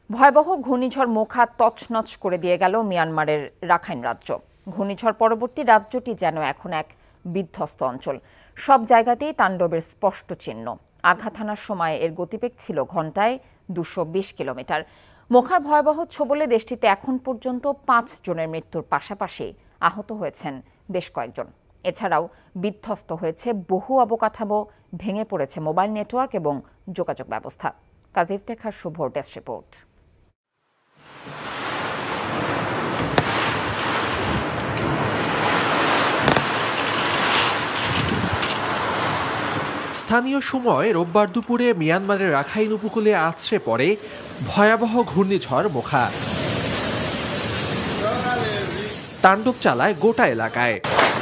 ভয়াবহ ঘূর্ণিঝড় মোখা তছনছ করে দিয়ে গেল মিয়ানমারের রাখাইন রাজ্য। ঘূর্ণিঝড় পরবর্তী রাজ্যটি যেন এখন এক বিধ্বস্ত অঞ্চল। সব জায়গাতেই তাণ্ডবের স্পষ্ট চিহ্ন। আঘাত হানার সময় এর গতিবেগ ছিল ঘন্টায় 220 কিলোমিটার। মোখার ভয়াবহ ছোবলে দেশটিতে এখন পর্যন্ত 5 জনের মৃত্যুর পাশাপাশি আহত হয়েছেন বেশ কয়েকজন। এছাড়াও বিধ্বস্ত হয়েছে বহু অবকাঠামো, ভেঙে পড়েছে মোবাইল নেটওয়ার্ক এবং যোগাযোগ ব্যবস্থা। Kazi Iftekhar Shuvo desk report. স্থানীয় সময় রোববার দুপুরে মিয়ানমারের রাখাইন উপকূলে আছড়ে পড়ে ভয়াবহ ঘূর্ণিঝড় মোখা। তাণ্ডব চালায় গোটা এলাকায়।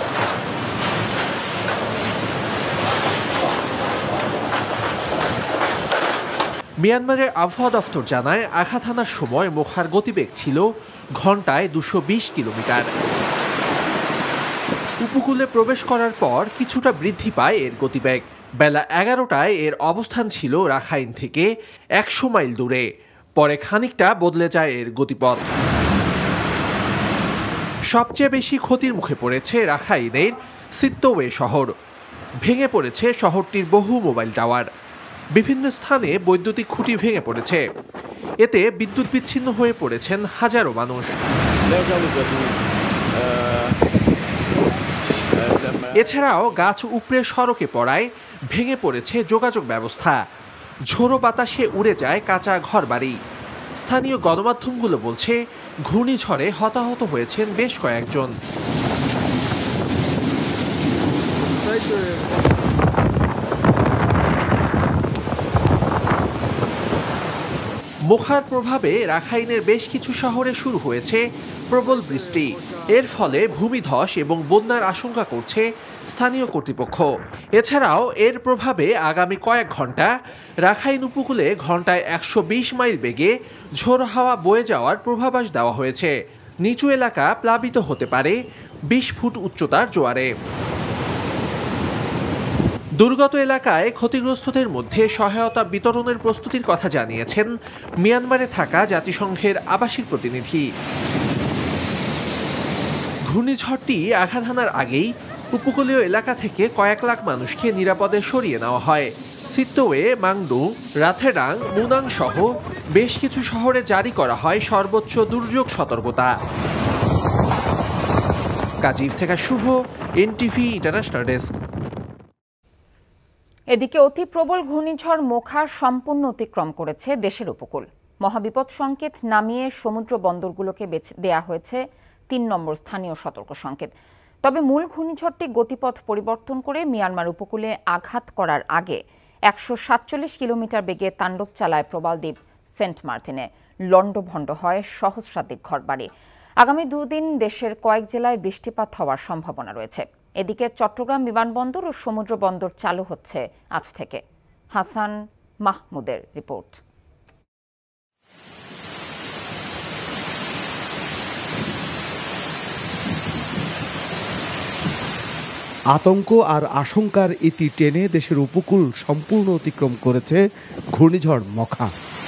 মিয়ানমারের আবহাওয়া দফতর জানায়, আঘাত হানার সময় মোখার গতিবেগ ছিল ঘন্টায় 220 কিলোমিটার। উপকূলে প্রবেশ করার পর কিছুটা বৃদ্ধি পায় এর গতিবেগ। বেলা 11টায় এর অবস্থান ছিল রাখাইন থেকে 100 মাইল দূরে। পরে খানিকটা বদলে যায় এর গতিপথ। সবচেয়ে বেশি ক্ষতির মুখে পড়েছে রাখাইনের সিত্তোয়ে শহর। ভেঙে পড়েছে শহরটির বহু মোবাইল টাওয়ার। বিভিন্ন স্থানে বৈদ্যুতিক খুঁটি ভেঙে পড়েছে। এতে বিদ্যুৎ বিচ্ছিন্ন হয়ে পড়েছেন হাজারো মানুষ। এছাড়াও গাছ উপড়ে সড়কে পড়ায় ভেঙে পড়েছে যোগাযোগ ব্যবস্থা। ঝোড়ো বাতাসে উড়ে যায় কাঁচা ঘরবাড়ি। স্থানীয় গণমাধ্যমগুলো বলছে, ঘূর্ণিঝড়ে হতাহত হয়েছেন বেশ কয়েকজন। মোখার প্রভাবে রাখাইনের বেশ কিছু শহরে শুরু হয়েছে প্রবল বৃষ্টি। এর ফলে ভূমিধস এবং বন্যার আশঙ্কা করছে স্থানীয় কর্তৃপক্ষ। এছাড়াও এর প্রভাবে আগামী কয়েক ঘন্টা রাখাইন উপকূলে ঘন্টায় 120 মাইল বেগে ঝোড়ো হাওয়া বয়ে যাওয়ার পূর্বাভাস দেওয়া হয়েছে। নিচু এলাকা প্লাবিত হতে পারে 20 ফুট উচ্চতার জোয়ারে। দুর্গত এলাকায় ক্ষতিগ্রস্তদের মধ্যে সহায়তা বিতরণের প্রস্তুতির কথা জানিয়েছেন মিয়ানমারে থাকা জাতিসংঘের আবাসিক প্রতিনিধি। ঘূর্ণিঝড়টি আঘাত হানার আগেই উপকূলীয় এলাকা থেকে কয়েক লাখ মানুষকে নিরাপদে সরিয়ে নেওয়া হয়। সিত্তোয়ে, মাংডু, রাথেডাং, মুনাং সহ বেশ কিছু শহরে জারি করা হয় সর্বোচ্চ দুর্যোগ সতর্কতা। Kazi Iftekhar Shuvo, NTV international desk. এদিকে অতি প্রবল ঘূর্ণিঝড় মোখা সম্পূর্ণ অতিক্রম করেছে দেশের উপকূল। মহাবিপদ সংকেত নামিয়ে সমুদ্র বন্দরগুলোকে দেয়া হয়েছে 3 নম্বর স্থানীয় সতর্ক সংকেত। তবে মূল ঘূর্ণিঝড়টি গতিপথ পরিবর্তন করে মিয়ানমার উপকূলে আঘাত করার আগে 147 কিলোমিটার বেগে তাণ্ডব চালায় প্রবালদ্বীপ সেন্ট মার্টিনে। লণ্ডভণ্ড হয় সহস্রাধিক ঘরবাড়ি। আগামী 2 দিন দেশের কয়েক জেলায় বৃষ্টিপাত হওয়ার সম্ভাবনা রয়েছে। এদিকে চট্টগ্রাম বিমানবন্দর ও সমুদ্র বন্দর চালু হচ্ছে আজ থেকে। হাসান মাহমুদের রিপোর্ট। আতঙ্ক আর আশঙ্কার ইতি টেনে দেশের উপকূল সম্পূর্ণ অতিক্রম করেছে ঘূর্ণিঝড় মোখা।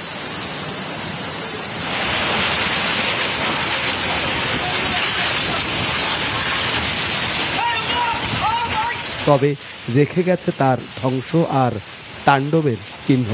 তবে রেখে গেছে তার ধ্বংস আর তাণ্ডবের চিহ্ন।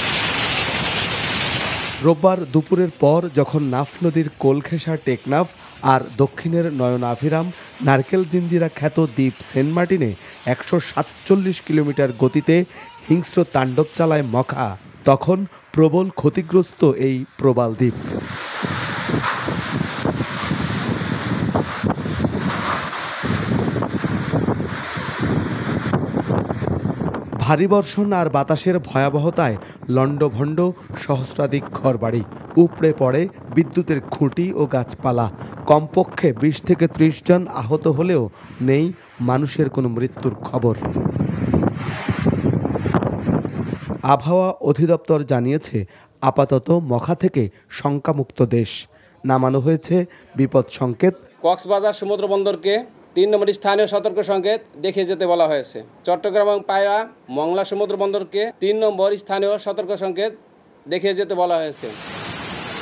রোববার দুপুরের পর যখন নাফ নদীর কোলখেসা টেকনাফ আর দক্ষিণের নয়নাভিরাম নারকেল জিঞ্জিরা খ্যাত দ্বীপ সেন্ট মার্টিনে 147 কিলোমিটার গতিতে হিংস্র তাণ্ডব চালায় মোখা, তখন প্রবল ক্ষতিগ্রস্ত এই প্রবাল দ্বীপ। ভারী বর্ষণ আর বাতাসের ভয়াবহতায় লণ্ডভণ্ড সহস্রাধিক ঘরবাড়ি। উপড়ে পড়ে বিদ্যুতের খুঁটি ও গাছপালা। কমপক্ষে 20 থেকে 30 জন আহত হলেও নেই মানুষের কোনো মৃত্যুর খবর। আবহাওয়া অধিদপ্তর জানিয়েছে, আপাতত মোখা থেকে শঙ্কামুক্ত দেশ। নামানো হয়েছে বিপদ সংকেত। কক্সবাজার সমুদ্র বন্দরকে 3 নম্বর স্থানীয় সতর্ক সংকেত দেখিয়ে যেতে বলা হয়েছে। চট্টগ্রাম এবং পায়রা মংলা সমুদ্র বন্দরকে 3 নম্বর স্থানীয় সতর্ক সংকেত দেখিয়ে যেতে বলা হয়েছে।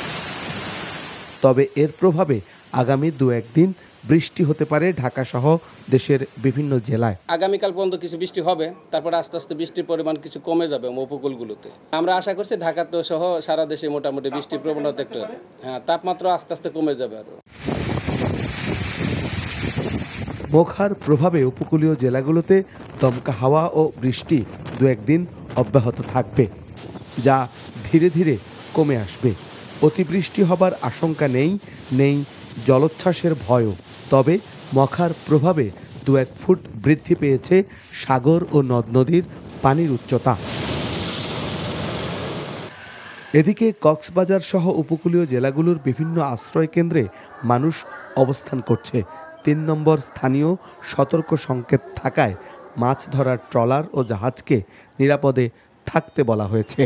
তবে এর প্রভাবে আগামী 2-1 দিন বৃষ্টি হতে পারে ঢাকা সহ দেশের বিভিন্ন জেলায়। আগামীকাল পর্যন্ত কিছু বৃষ্টি হবে, তারপর আস্তে আস্তে বৃষ্টির পরিমাণ কিছু কমে যাবে উপকূলগুলোতে। আমরা আশা করছি ঢাকাতে সহ সারা দেশে মোটামুটি বৃষ্টির প্রবণতা একটু তাপমাত্রা আস্তে আস্তে কমে যাবে। আরো মোখার প্রভাবে উপকূলীয় জেলাগুলোতে দমকা হাওয়া ও বৃষ্টি 2-1 দিন অব্যাহত থাকবে, যা ধীরে ধীরে কমে আসবে। অতিবৃষ্টি হবার আশঙ্কা নেই জলোচ্ছ্বাসের ভয়ও। তবে মোখার প্রভাবে 2-1 ফুট বৃদ্ধি পেয়েছে সাগর ও নদ নদীর পানির উচ্চতা। এদিকে কক্সবাজার সহ উপকূলীয় জেলাগুলোর বিভিন্ন আশ্রয় কেন্দ্রে মানুষ অবস্থান করছে। 3 নম্বর স্থানীয় সতর্ক সংকেত থাকায় মাছ ধরার ট্রলার ও জাহাজকে নিরাপদে থাকতে বলা হয়েছে।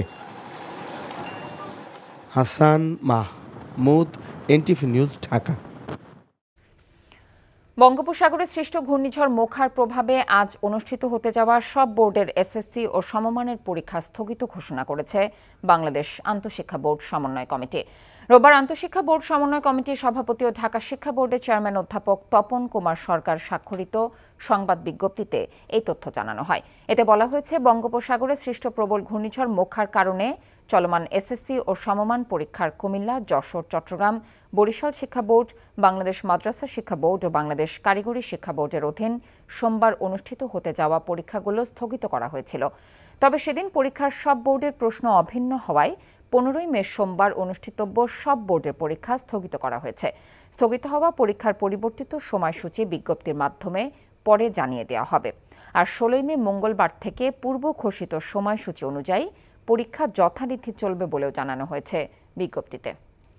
Hasan Mahmud, NTV news, Dhaka. বঙ্গোপসাগরে সৃষ্ট ঘূর্ণিঝড় মোখার প্রভাবে আজ অনুষ্ঠিত হতে যাওয়া সব বোর্ডের এসএসসি ও সমমানের পরীক্ষা স্থগিত ঘোষণা করেছে বাংলাদেশ আন্তঃশিক্ষা বোর্ড সমন্বয় কমিটি। রোববার আন্তঃশিক্ষা বোর্ড সমন্বয় কমিটির সভাপতি ও ঢাকা শিক্ষা বোর্ডের চেয়ারম্যান অধ্যাপক তপন কুমার সরকার স্বাক্ষরিত সংবাদ বিজ্ঞপ্তিতে এই তথ্য জানানো হয়। এতে বলা হয়েছে, বঙ্গোপসাগরে সৃষ্ট প্রবল ঘূর্ণিঝড় মোখার কারণে চলমান এসএসসি ও সমমান পরীক্ষার কুমিল্লা, যশোর, চট্টগ্রাম, বরিশাল শিক্ষা বোর্ড, বাংলাদেশ মাদ্রাসা শিক্ষা বোর্ড ও বাংলাদেশ কারিগরি শিক্ষা বোর্ডের অধীন সোমবার অনুষ্ঠিত হতে যাওয়া পরীক্ষাগুলো স্থগিত করা হয়েছিল। তবে সেদিন পরীক্ষার সব বোর্ডের প্রশ্ন অভিন্ন হওয়ায় 15ই মে সোমবার অনুষ্ঠিতব্য সব বোর্ডের পরীক্ষা স্থগিত করা হয়েছে। স্থগিত হওয়া পরীক্ষার পরিবর্তিত সময়সূচি বিজ্ঞপ্তির মাধ্যমে পরে জানিয়ে দেওয়া হবে। আর 16ই মে মঙ্গলবার থেকে পূর্ব ঘোষিত সময়সূচি অনুযায়ী পরীক্ষা যথারীতি চলবে বলেও জানানো হয়েছে বিজ্ঞপ্তিতে।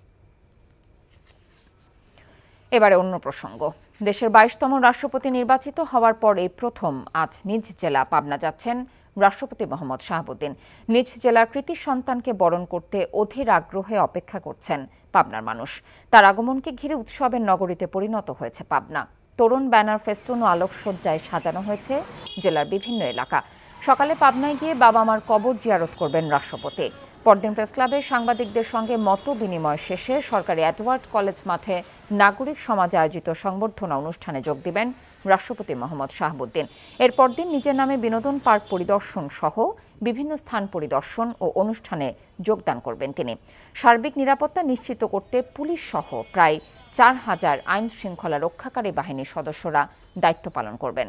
এবারে অন্য প্রসঙ্গ। দেশের 22তম রাষ্ট্রপতি নির্বাচিত হওয়ার পর এই প্রথম আজ নিজ জেলা পাবনা যাচ্ছেন রাষ্ট্রপতি মোহাম্মদ শাহাবুদ্দিন। নিজ জেলার কৃতি সন্তানকে বরণ করতে অধীর আগ্রহে অপেক্ষা করছেন পাবনার মানুষ। তার আগমনকে ঘিরে উৎসবের নগরীতে পরিণত হয়েছে পাবনা। তরুণ ব্যানার, ফেস্টুন ও আলোকসজ্জায় সাজানো হয়েছে জেলার বিভিন্ন এলাকা। সকালে পাবনায় গিয়ে বাবা মার কবর জিয়ারত করবেন রাষ্ট্রপতি। পরদিন প্রেস ক্লাবে সাংবাদিকদের সঙ্গে মত বিনিময় শেষে সরকারি এডওয়ার্ড কলেজ মাঠে নাগরিক সমাজে আয়োজিত সংবর্ধনা অনুষ্ঠানে যোগ দিবেন রাষ্ট্রপতি মোহাম্মদ শাহাবুদ্দিন। এরপর দিন নিজের নামে বিনোদন পার্ক পরিদর্শন সহ বিভিন্ন স্থান পরিদর্শন ও অনুষ্ঠানে যোগদান করবেন তিনি। সার্বিক নিরাপত্তা নিশ্চিত করতে পুলিশ সহ প্রায় 4000 আইন শৃঙ্খলা রক্ষাকারী বাহিনীর সদস্যরা দায়িত্ব পালন করবেন।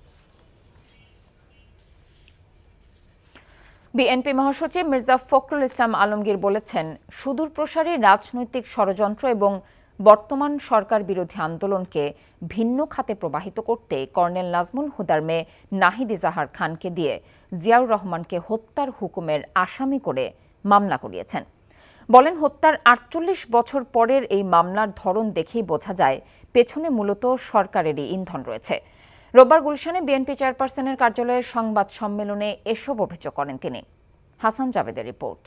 বিএনপি মহাসচিব মির্জা ফখরুল ইসলাম আলমগীর বলেছেন, সুদূরপ্রসারী রাজনৈতিক ষড়যন্ত্র এবং বর্তমান সরকার বিরোধী আন্দোলনকে ভিন্ন খাতে প্রবাহিত করতে কর্নেল নাজমুল হুদার মেয়ে নাহিদ ইজাহার খানকে দিয়ে জিয়াউর রহমানকে হত্যার হুকুমের আসামি করে মামলা করিয়েছেন। বলেন, হত্যার 48 বছর পরের এই মামলার ধরন দেখেই বোঝা যায় পেছনে মূলত সরকারেরই ইন্ধন রয়েছে। রোববার গুলশানে বিএনপি চেয়ারপারসনের কার্যালয়ে সংবাদ সম্মেলনে এসব অভিযোগ করেন তিনি। হাসান জাবেদের রিপোর্ট।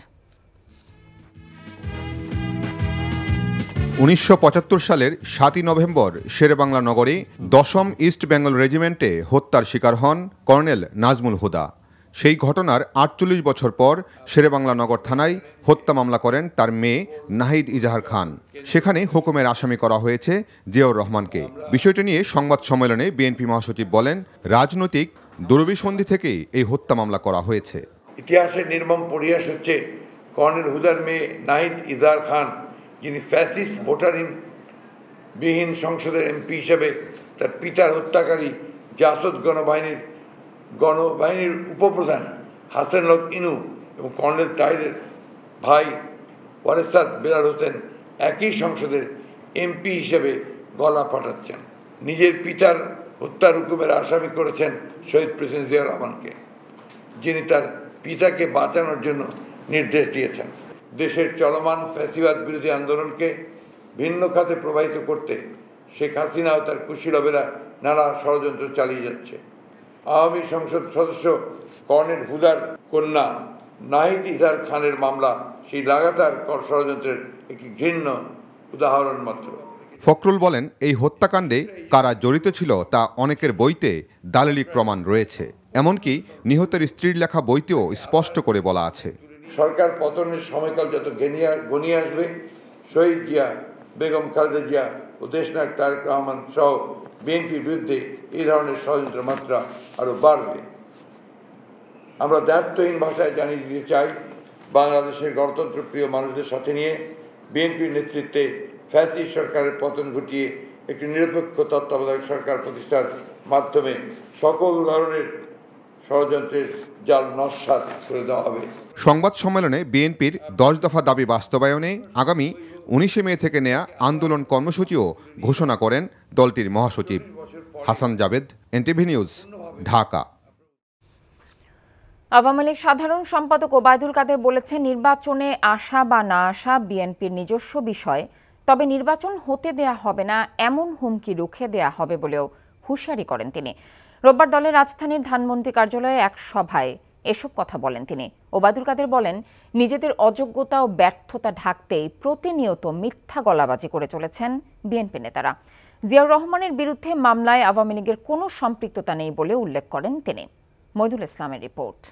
1975 সালের 7ই নভেম্বর শেরেবাংলা নগরে 10ম ইস্ট বেঙ্গল রেজিমেন্টে হত্যার শিকার হন কর্নেল নাজমুল হুদা। সেই ঘটনার 48 বছর পর শেরেবাংলা নগর থানায় হত্যা মামলা করেন তার মেয়ে নাহিদ ইজাহার খান। সেখানে হুকুমের আসামি করা হয়েছে জিয়াউর রহমানকে। বিষয়টি নিয়ে সংবাদ সম্মেলনে বিএনপি মহাসচিব বলেন, রাজনৈতিক দুরভিসন্ধি থেকেই এই হত্যা মামলা করা হয়েছে। ইতিহাসের নির্মম পরিহাস হচ্ছে কর্নেল হুদার মেয়ে নাহিদ ইজাহার খান, যিনি ফ্যাসিস্ট ভোটারবিহীন সংসদের এমপি হিসেবে তার পিতার হত্যাকারী জাসদ গণবাহিনীর উপপ্রধান হাসান লক ইনু এবং কর্নেল তাহিরের ভাই ওয়ারেসাদ বেলাল হোসেন একই সংসদের এমপি হিসেবে গলা ফাটাচ্ছেন। নিজের পিতার হত্যার হুকুমের আসামি করেছেন শহীদ প্রেসিডেন্ট জিয়াউর রহমানকে, যিনি তার পিতাকে বাঁচানোর জন্য নির্দেশ দিয়েছেন। দেশের চলমান ফ্যাসিবাদ বিরোধী আন্দোলনকে ভিন্ন খাতে প্রবাহিত করতে শেখ হাসিনা ও তার কুশীলবেরা নানা ষড়যন্ত্র চালিয়ে যাচ্ছে। আওয়ামী সংসদ সদস্য কর্নেল হুদার কন্যা নাহিদ ইজাহার খানের মামলা সেই লাগাতার ষড়যন্ত্রের একটি ঘৃণ্য উদাহরণ মাত্র। ফখরুল বলেন, এই হত্যাকাণ্ডে কারা জড়িত ছিল তা অনেকের বইতে দালিলিক প্রমাণ রয়েছে। এমনকি নিহতের স্ত্রীর লেখা বইতেও স্পষ্ট করে বলা আছে, সরকার পতনের সময়কাল যত ঘনিয়ে আসবে, শহীদ জিয়া বেগম খালেদা জিয়া ও দেশনায়ক তারেক রহমান সহ বিএনপির বিরুদ্ধে এই ধরনের ষড়যন্ত্র মাত্রা আরও বাড়বে। আমরা দায়িত্বহীন ভাষায় জানিয়ে দিতে চাই, বাংলাদেশের গণতন্ত্রপ্রিয় মানুষদের সাথে নিয়ে বিএনপির নেতৃত্বে ফ্যাসিস্ট সরকারের পতন ঘটিয়ে একটি নিরপেক্ষ তত্ত্বাবধায়ক সরকার প্রতিষ্ঠার মাধ্যমে সকল ধরনের ষড়যন্ত্রের জাল নস্যাৎ করে দেওয়া হবে। সংবাদ সম্মেলনে বিএনপির 10 দফা দাবি বাস্তবায়নে আগামী 19 মে থেকে নেয়া আন্দোলন কর্মসূচিও ঘোষণা করেন দলটির মহাসচিব হাসান জাবেদ, NTV নিউজ, ঢাকা। আওয়ামী লীগ সাধারণ সম্পাদক ওবায়দুল কাদের বলেছেন, নির্বাচনে আসা বা না আসা বিএনপির নিজস্ব বিষয়, তবে নির্বাচন হতে দেয়া হবে না এমন হুমকি রুখে দেয়া হবে বলেও হুঁশিয়ারি করেন তিনি। রোববার দলের রাজধানীর ধানমন্ডি কার্যালয়ে এক সভায় এসব কথা বলেন তিনি। ওবায়দুল কাদের বলেন, নিজেদের অযোগ্যতা ও ব্যর্থতা ঢাকতেই প্রতিনিয়ত মিথ্যা গলাবাজি করে চলেছেন বিএনপি নেতারা। জিয়াউর রহমানের বিরুদ্ধে মামলায় আওয়ামী লীগের কোনো সম্পৃক্ততা নেই বলে উল্লেখ করেন তিনি। মইদুল ইসলামের রিপোর্ট।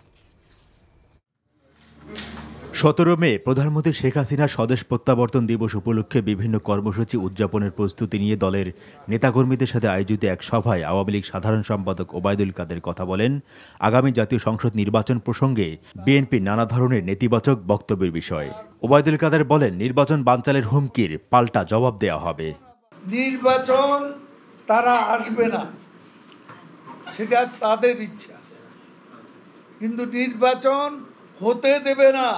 17 মে প্রধানমন্ত্রী শেখ হাসিনার স্বদেশ প্রত্যাবর্তন দিবস উপলক্ষে বিভিন্ন কর্মসূচি উদযাপনের প্রস্তুতি নিয়ে দলের নেতাকর্মীদের সাথে আয়োজিত এক সভায় আওয়ামী লীগ সাধারণ সম্পাদক ওবায়দুল কাদের কথা বলেন আগামী জাতীয় সংসদ নির্বাচন প্রসঙ্গে বিএনপির নানা ধরনের নেতিবাচক বক্তব্যের বিষয়ে। ওবায়দুল কাদের বলেন, নির্বাচন বানচালের হুমকির পাল্টা জবাব দেওয়া হবে। নির্বাচন তারা আসবে না, সেটা তাদের ইচ্ছা, কিন্তু নির্বাচন হতে দেবে না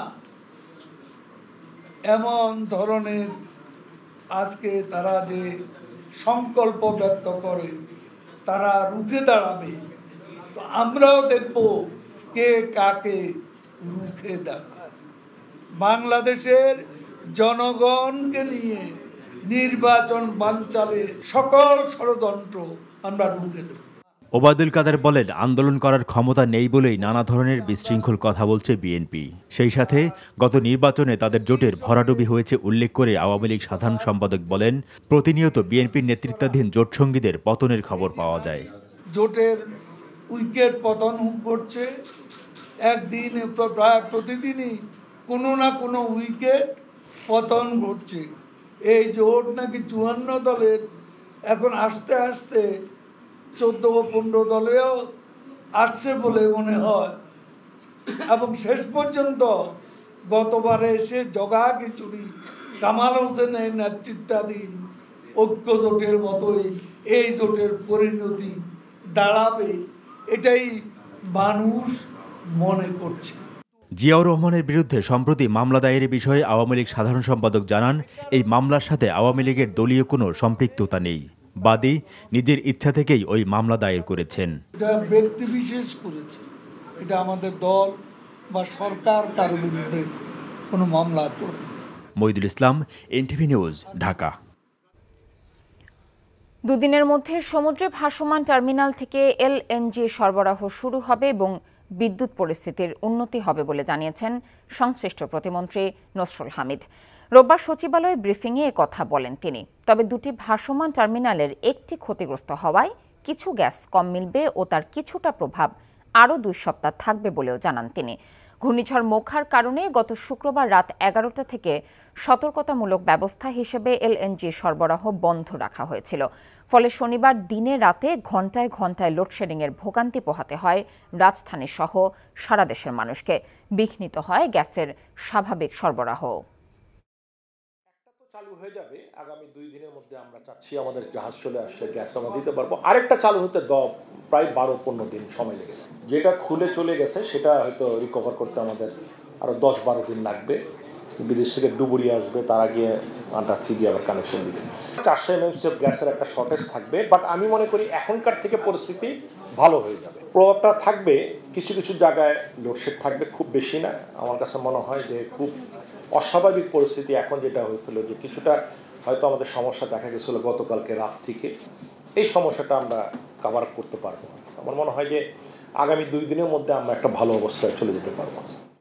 এমন ধরনের আজকে তারা যে সংকল্প ব্যক্ত করে, তারা রুখে দাঁড়াবে। তো আমরাও দেখব কে কাকে রুখে দাঁড়ায়। বাংলাদেশের জনগণকে নিয়ে নির্বাচন বানচালে সকল ষড়যন্ত্র আমরা রুখে দেব। ওবায়দুল কাদের বলেন, আন্দোলন করার ক্ষমতা নেই বলেই নানা ধরনের বিশৃঙ্খল কথা বলছে বিএনপি। সেই সাথে গত নির্বাচনে তাদের জোটের ভরাডুবি হয়েছে উল্লেখ করে আওয়ামী লীগ সাধারণ সম্পাদক বলেন, প্রতিনিয়ত বিএনপির নেতৃত্বাধীন জোট সঙ্গীদের পতনের খবর পাওয়া যায়। জোটের উইকেট পতন করছে, একদিন প্রায় প্রতিদিনই কোনো না কোনো উইকেট পতন ঘটছে। এই জোট নাকি 54 দলের, এখন আস্তে আস্তে 14 ও 15 দলেও আসছে বলে মনে হয়। এবং শেষ পর্যন্ত গতবারে এসে জগা খিচুড়ি কামাল হোসেনের নেতৃত্বাধীন ঐক্য জোটের মতোই এই জোটের পরিণতি দাঁড়াবে, এটাই মানুষ মনে করছে। জিয়াউর রহমানের বিরুদ্ধে সম্প্রতি মামলা দায়েরের বিষয়ে আওয়ামী লীগ সাধারণ সম্পাদক জানান, এই মামলার সাথে আওয়ামী লীগের দলীয় কোনো সম্পৃক্ততা নেই। বাদী নিজের ইচ্ছা থেকেই ওই মামলা দায়ের করেছেন। এটা ব্যক্তি বিশেষ করেছে, এটা আমাদের দল বা সরকার কারো বিরুদ্ধে কোনো মামলা করে। Moidul Islam, NTV news, Dhaka. দুদিনের মধ্যে সমুদ্রে ভাসমান টার্মিনাল থেকে LNG সরবরাহ শুরু হবে এবং বিদ্যুৎ পরিস্থিতির উন্নতি হবে বলে জানিয়েছেন সংশ্লিষ্ট প্রতিমন্ত্রী নসরুল হামিদ। রোববার সচিবালয়ে ব্রিফিংয়ে কথা বলেন তিনি। তবে দুটি ভাসমান টার্মিনালের একটি ক্ষতিগ্রস্ত হওয়ায় কিছু গ্যাস কম মিলবে ও তার কিছুটা প্রভাব আরও 2 সপ্তাহ থাকবে বলেও জানান তিনি। ঘূর্ণিঝড় মোখার কারণে গত শুক্রবার রাত 11টা থেকে সতর্কতামূলক ব্যবস্থা হিসেবে LNG সরবরাহ বন্ধ রাখা হয়েছিল। ফলে শনিবার দিনে রাতে ঘণ্টায় ঘণ্টায় লোডশেডিংয়ের ভোগান্তি পোহাতে হয় রাজধানী সহ সারা দেশের মানুষকে। বিঘ্নিত হয় গ্যাসের স্বাভাবিক সরবরাহ। চালু হয়ে যাবে আগামী 2 দিনের মধ্যে। আমরা চাচ্ছি আমাদের জাহাজ চলে আসলে গ্যাস আমরা দিতে পারবো। আরেকটা চালু হতে প্রায় 12-15 দিন সময় লেগে যাবে। যেটা খুলে চলে গেছে সেটা হয়তো রিকভার করতে আমাদের আরও 10-12 দিন লাগবে। বিদেশ থেকে ডুবুরি আসবে, তারা গিয়ে আন্টারসি দিয়ে আবার কানেকশন দিবে। 400 MMCF গ্যাসের একটা শর্টেজ থাকবে, বাট আমি মনে করি এখনকার থেকে পরিস্থিতি ভালো হয়ে যাবে। প্রভাবটা থাকবে কিছু কিছু জায়গায়, লোডশেড থাকবে, খুব বেশি না। আমার কাছে মনে হয় যে খুব অস্বাভাবিক পরিস্থিতি এখন যেটা হয়েছিল, যে কিছুটা হয়তো আমাদের সমস্যা দেখা গেছিলো গতকালকে রাত থেকে, এই সমস্যাটা আমরা কভার আপ করতে পারবো। আমার মনে হয় যে আগামী 2 দিনের মধ্যে আমরা একটা ভালো অবস্থায় চলে যেতে পারবো।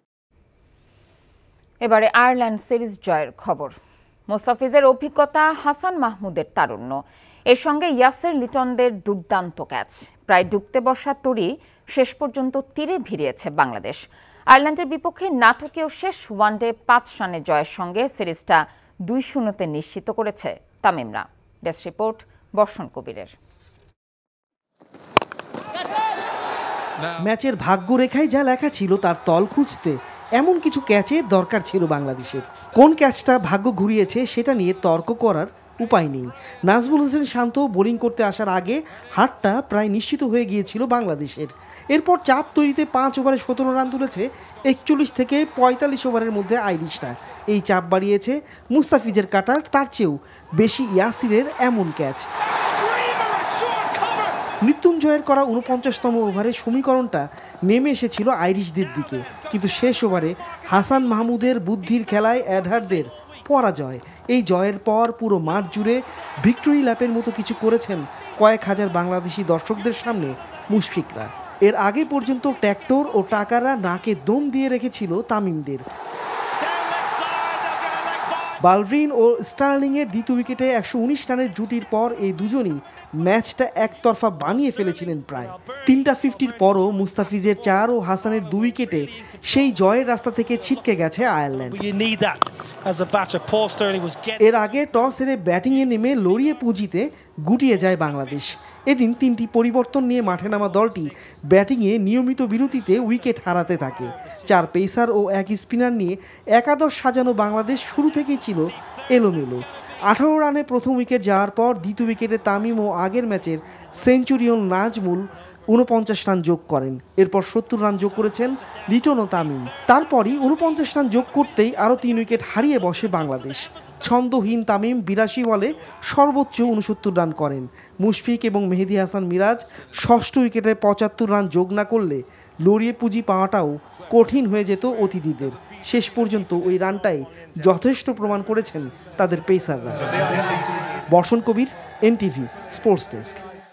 এবারে আয়ারল্যান্ড সিরিজ জয়ের খবর। মোস্তাফিজের অভিজ্ঞতা, হাসান মাহমুদের তারুণ্য, এর সঙ্গে ইয়াসের লিটনদের দুর্দান্ত ক্যাচ। প্রায় ডুবতে বসা তরি শেষ পর্যন্ত তীরে ভিড়িয়েছে বাংলাদেশ। আয়ারল্যান্ডের বিপক্ষে নাটকীয় শেষ ওয়ানডে 5 রানে জয়ের সঙ্গে সিরিজটা 2-0 নিশ্চিত করেছে তামিমরা। ডেস্ক রিপোর্ট বর্ষণ কবিরের। ম্যাচের ভাগ্যরেখায় যা লেখা ছিল তার তল খুঁজতে এমন কিছু ক্যাচের দরকার ছিল বাংলাদেশের। কোন ক্যাচটা ভাগ্য ঘুরিয়েছে সেটা নিয়ে তর্ক করার উপায় নেই। নাজমুল হোসেন শান্ত বোলিং করতে আসার আগে হারটা প্রায় নিশ্চিত হয়ে গিয়েছিল বাংলাদেশের। এরপর চাপ তৈরিতে 5 ওভারে 17 রান তুলেছে 41 থেকে 45 ওভারের মধ্যে আইরিশরা। এই চাপ বাড়িয়েছে মুস্তাফিজের কাটার, তার চেয়েও বেশি ইয়াসিরের এমন ক্যাচ। মৃত্যুঞ্জয়ের করা 49তম ওভারে সমীকরণটা নেমে এসেছিল আইরিশদের দিকে, কিন্তু শেষ ওভারে হাসান মাহমুদের বুদ্ধির খেলায় অ্যাডহারদের পরাজয়। এই জয়ের পর পুরো মাঠ জুড়ে ভিক্টোরি ল্যাপের মতো কিছু করেছেন কয়েক হাজার বাংলাদেশি দর্শকদের সামনে মুশফিকরা। এর আগে পর্যন্ত ট্র্যাক্টর ও টাকারা নাকে দম দিয়ে রেখেছিল তামিমদের। বালরিন ও স্টার্লিংয়ের দ্বিতীয় উইকেটে 119 রানের জুটির পর এই দুজনই ম্যাচটা একতরফা বানিয়ে ফেলেছিলেন প্রায়। 3টা 50-র পরও মুস্তাফিজের 4 ও হাসানের 2 উইকেটে সেই জয়ের রাস্তা থেকে ছিটকে গেছে আয়ারল্যান্ড। এর আগে টস হেরে ব্যাটিংয়ে নেমে লড়িয়ে পুঁজিতে গুটিয়ে যায় বাংলাদেশ। এদিন 3টি পরিবর্তন নিয়ে মাঠে নামা দলটি ব্যাটিংয়ে নিয়মিত বিরতিতে উইকেট হারাতে থাকে। 4 পেসার ও 1 স্পিনার নিয়ে একাদশ সাজানো বাংলাদেশ শুরু থেকেই ছিল এলোমেলো। 18 রানে প্রথম উইকেট যাওয়ার পর দ্বিতীয় উইকেটে তামিম ও আগের ম্যাচের সেঞ্চুরিয়ন নাজমুল 49 রান যোগ করেন। এরপর 70 রান যোগ করেছেন লিটন ও তামিম। তারপরই 49 রান যোগ করতেই আরও 3 উইকেট হারিয়ে বসে বাংলাদেশ। ছন্দহীন তামিম 82 বলে সর্বোচ্চ 69 রান করেন। মুশফিক এবং মেহেদী হাসান মিরাজ ষষ্ঠ উইকেটে 75 রান যোগ না করলে লড়িয়ে পুঁজি পাওয়াটাও কঠিন হয়ে যেত অতিথিদের। শেষ পর্যন্ত ওই রানটাই যথেষ্ট প্রমাণ করেছেন তাদের পেসাররা। বর্ষণ কবির, NTV স্পোর্টস ডেস্ক।